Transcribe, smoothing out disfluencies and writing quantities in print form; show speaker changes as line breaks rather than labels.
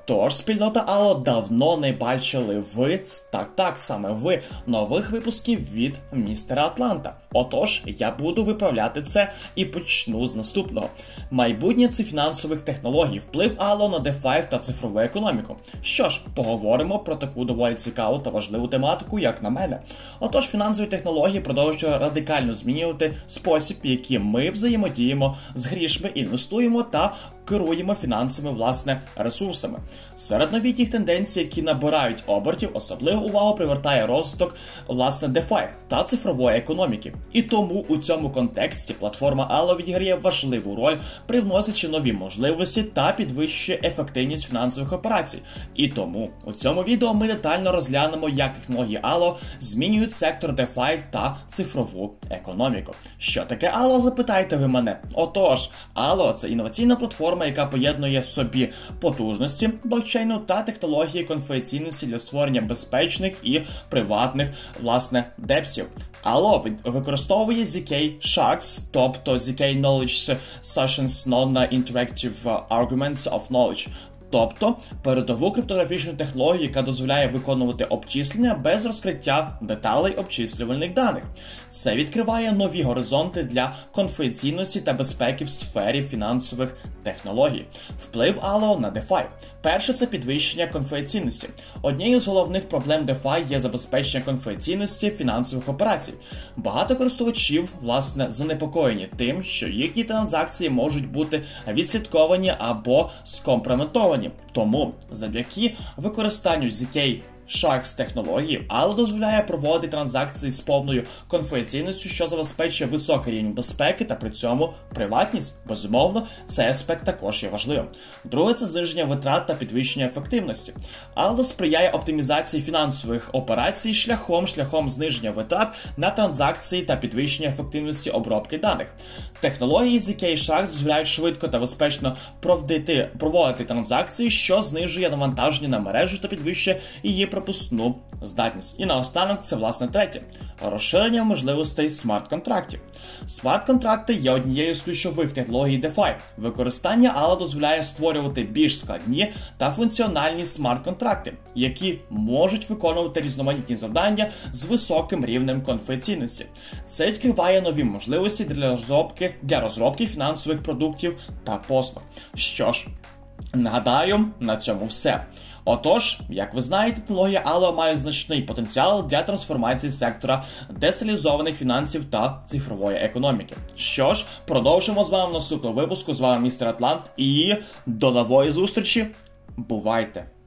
Тож, спільнота Allo, давно не бачили ви, так, саме ви, нових випусків від містера Атланта. Отож, я буду виправляти це і почну з наступного. Майбутнє це фінансових технологій, вплив Allo на DeFi та цифрову економіку. Що ж, поговоримо про таку доволі цікаву та важливу тематику, як на мене. Отож, фінансові технології продовжують радикально змінювати спосіб, яким ми взаємодіємо з грішми, інвестуємо та керуємо фінансовими, власне, ресурсами. Серед новітніх тенденцій, які набирають обертів, особливу увагу привертає розвиток, власне, DeFi та цифрової економіки. І тому у цьому контексті платформа Allo відіграє важливу роль, привносячи нові можливості та підвищує ефективність фінансових операцій. І тому у цьому відео ми детально розглянемо, як технології Allo змінюють сектор DeFi та цифрову економіку. Що таке Allo, запитаєте ви мене? Отож, Allo – це інноваційна платформа, яка поєднує в собі потужності блокчейну та технології конфіденційності для створення безпечних і приватних, власне, депсів. Allo використовує ZK Sharks, тобто ZK Knowledge Sessions Non-Interactive Arguments of Knowledge, тобто передову криптографічну технологію, яка дозволяє виконувати обчислення без розкриття деталей обчислювальних даних. Це відкриває нові горизонти для конфіденційності та безпеки в сфері фінансових технологій. Вплив Allo на DeFi. Перше – це підвищення конфіденційності. Однією з головних проблем DeFi є забезпечення конфіденційності фінансових операцій. Багато користувачів, власне, занепокоєні тим, що їхні транзакції можуть бути відслідковані або скомпрометовані. Тому, завдяки використанню ZK Sharks технології, Allo дозволяє проводити транзакції з повною конфіденційністю, що забезпечує високий рівень безпеки та при цьому приватність. Безумовно, цей аспект також є важливим. Друге – це зниження витрат та підвищення ефективності. Allo сприяє оптимізації фінансових операцій шляхом зниження витрат на транзакції та підвищення ефективності обробки даних. Технології ZK Sharks дозволяють швидко та безпечно проводити транзакції, що знижує навантаження на мережу та підвищує її пропускну здатність. І наостанок це, власне, третє – розширення можливостей смарт-контрактів. Смарт-контракти є однією з ключових технологій DeFi. Використання Allo дозволяє створювати більш складні та функціональні смарт-контракти, які можуть виконувати різноманітні завдання з високим рівнем конфіденційності. Це відкриває нові можливості для розробки фінансових продуктів та послуг. Що ж, нагадаю, на цьому все. Отож, як ви знаєте, технологія Allo має значний потенціал для трансформації сектора децентралізованих фінансів та цифрової економіки. Що ж, продовжимо з вами в наступному випуску. З вами містер Атлант і до нової зустрічі. Бувайте!